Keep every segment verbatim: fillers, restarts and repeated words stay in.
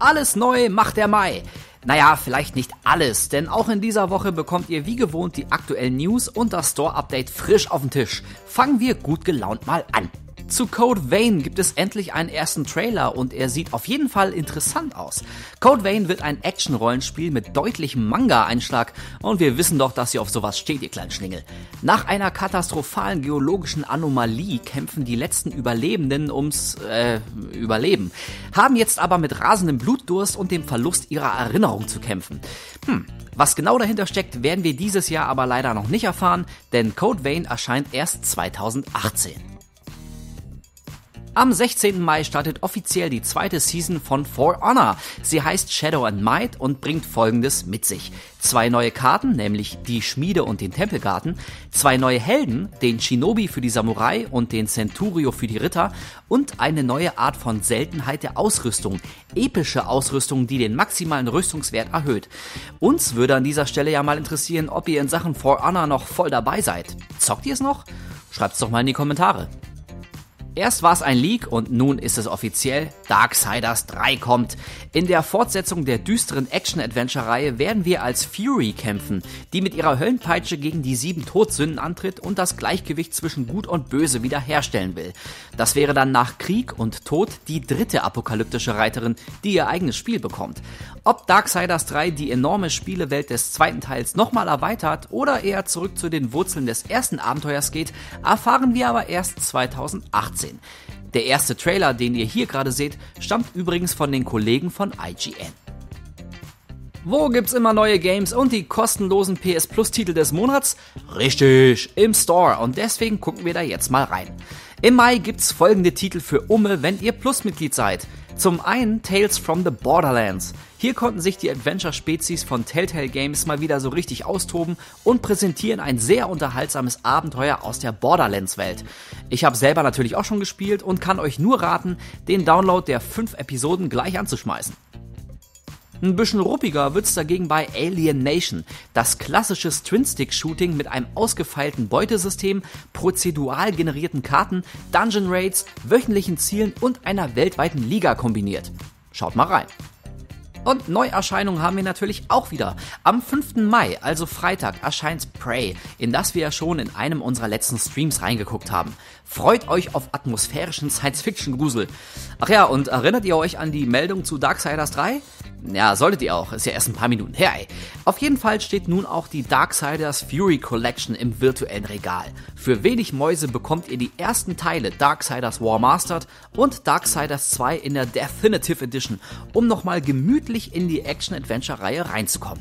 Alles neu macht der Mai. Naja, vielleicht nicht alles, denn auch in dieser Woche bekommt ihr wie gewohnt die aktuellen News und das Store-Update frisch auf den Tisch. Fangen wir gut gelaunt mal an. Zu Code Vein gibt es endlich einen ersten Trailer und er sieht auf jeden Fall interessant aus. Code Vein wird ein Action-Rollenspiel mit deutlichem Manga-Einschlag und wir wissen doch, dass ihr auf sowas steht, ihr kleinen Schlingel. Nach einer katastrophalen geologischen Anomalie kämpfen die letzten Überlebenden ums, äh, Überleben, haben jetzt aber mit rasendem Blutdurst und dem Verlust ihrer Erinnerung zu kämpfen. Hm. Was genau dahinter steckt, werden wir dieses Jahr aber leider noch nicht erfahren, denn Code Vein erscheint erst zweitausendachtzehn. Am sechzehnten Mai startet offiziell die zweite Season von For Honor. Sie heißt Shadow and Might und bringt Folgendes mit sich. Zwei neue Karten, nämlich die Schmiede und den Tempelgarten, zwei neue Helden, den Shinobi für die Samurai und den Centurio für die Ritter und eine neue Art von Seltenheit der Ausrüstung. Epische Ausrüstung, die den maximalen Rüstungswert erhöht. Uns würde an dieser Stelle ja mal interessieren, ob ihr in Sachen For Honor noch voll dabei seid. Zockt ihr es noch? Schreibt's doch mal in die Kommentare. Erst war es ein Leak und nun ist es offiziell, Darksiders drei kommt. In der Fortsetzung der düsteren Action-Adventure-Reihe werden wir als Fury kämpfen, die mit ihrer Höllenpeitsche gegen die sieben Todsünden antritt und das Gleichgewicht zwischen Gut und Böse wiederherstellen will. Das wäre dann nach Krieg und Tod die dritte apokalyptische Reiterin, die ihr eigenes Spiel bekommt. Ob Darksiders drei die enorme Spielewelt des zweiten Teils nochmal erweitert oder eher zurück zu den Wurzeln des ersten Abenteuers geht, erfahren wir aber erst zweitausendachtzehn. Der erste Trailer, den ihr hier gerade seht, stammt übrigens von den Kollegen von I G N. Wo gibt's immer neue Games und die kostenlosen P S Plus Titel des Monats? Richtig, im Store und deswegen gucken wir da jetzt mal rein. Im Mai gibt's folgende Titel für Umme, wenn ihr Plus-Mitglied seid. Zum einen Tales from the Borderlands. Hier konnten sich die Adventure-Spezies von Telltale Games mal wieder so richtig austoben und präsentieren ein sehr unterhaltsames Abenteuer aus der Borderlands-Welt. Ich habe selber natürlich auch schon gespielt und kann euch nur raten, den Download der fünf Episoden gleich anzuschmeißen. Ein bisschen ruppiger wird's dagegen bei Alien Nation, das klassische Twin-Stick-Shooting mit einem ausgefeilten Beutesystem, prozedural generierten Karten, Dungeon Raids, wöchentlichen Zielen und einer weltweiten Liga kombiniert. Schaut mal rein. Und Neuerscheinungen haben wir natürlich auch wieder. Am fünften Mai, also Freitag, erscheint Prey, in das wir ja schon in einem unserer letzten Streams reingeguckt haben. Freut euch auf atmosphärischen Science-Fiction-Grusel. Ach ja, und erinnert ihr euch an die Meldung zu Darksiders drei? Ja, solltet ihr auch, ist ja erst ein paar Minuten her, ey. Auf jeden Fall steht nun auch die Darksiders Fury Collection im virtuellen Regal. Für wenig Mäuse bekommt ihr die ersten Teile Darksiders War Mastered und Darksiders zwei in der Definitive Edition, um nochmal gemütlich in die Action-Adventure-Reihe reinzukommen.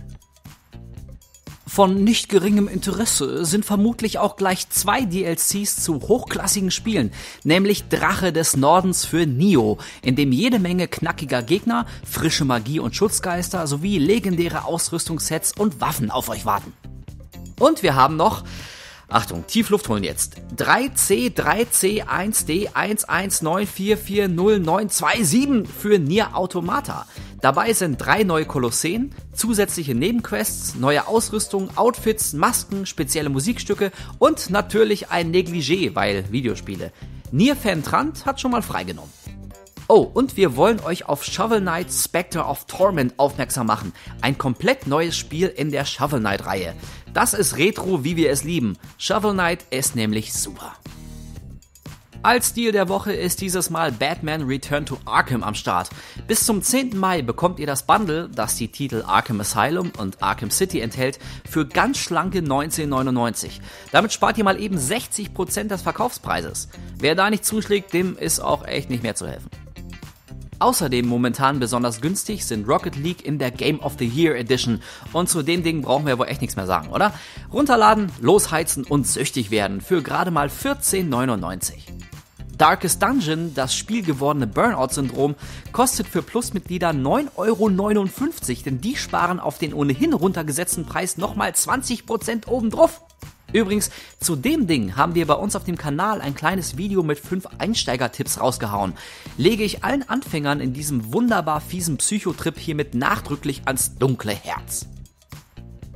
Von nicht geringem Interesse sind vermutlich auch gleich zwei D L Cs zu hochklassigen Spielen, nämlich Drache des Nordens für Nioh, in dem jede Menge knackiger Gegner, frische Magie und Schutzgeister sowie legendäre Ausrüstungssets und Waffen auf euch warten. Und wir haben noch, Achtung, tief Luft holen jetzt, drei C drei C eins D eins eins neun vier vier null neun zwei sieben für Nier Automata. Dabei sind drei neue Kolosseen, zusätzliche Nebenquests, neue Ausrüstung, Outfits, Masken, spezielle Musikstücke und natürlich ein Negligé, weil Videospiele. Nier-Fan Trant hat schon mal freigenommen. Oh, und wir wollen euch auf Shovel Knight Spectre of Torment aufmerksam machen. Ein komplett neues Spiel in der Shovel Knight-Reihe. Das ist Retro, wie wir es lieben. Shovel Knight ist nämlich super. Als Deal der Woche ist dieses Mal Batman Return to Arkham am Start. Bis zum zehnten Mai bekommt ihr das Bundle, das die Titel Arkham Asylum und Arkham City enthält, für ganz schlanke neunzehn neunundneunzig. Damit spart ihr mal eben sechzig Prozent des Verkaufspreises. Wer da nicht zuschlägt, dem ist auch echt nicht mehr zu helfen. Außerdem momentan besonders günstig sind Rocket League in der Game of the Year Edition. Und zu den Dingen brauchen wir wohl echt nichts mehr sagen, oder? Runterladen, losheizen und süchtig werden für gerade mal vierzehn neunundneunzig. Darkest Dungeon, das spielgewordene Burnout-Syndrom, kostet für Plus-Mitglieder neun Euro neunundfünfzig, denn die sparen auf den ohnehin runtergesetzten Preis nochmal zwanzig Prozent obendrauf. Übrigens, zu dem Ding haben wir bei uns auf dem Kanal ein kleines Video mit fünf Einsteiger-Tipps rausgehauen. Lege ich allen Anfängern in diesem wunderbar fiesen Psychotrip hiermit nachdrücklich ans dunkle Herz.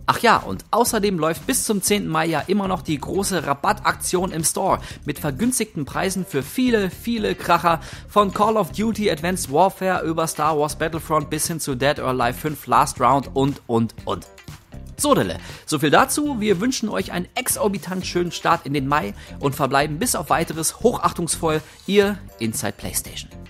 Ach ja, und außerdem läuft bis zum zehnten Mai ja immer noch die große Rabattaktion im Store mit vergünstigten Preisen für viele, viele Kracher von Call of Duty Advanced Warfare über Star Wars Battlefront bis hin zu Dead or Alive fünf Last Round und, und, und. So, Dille, so viel dazu. Wir wünschen euch einen exorbitant schönen Start in den Mai und verbleiben bis auf weiteres hochachtungsvoll, ihr Inside PlayStation.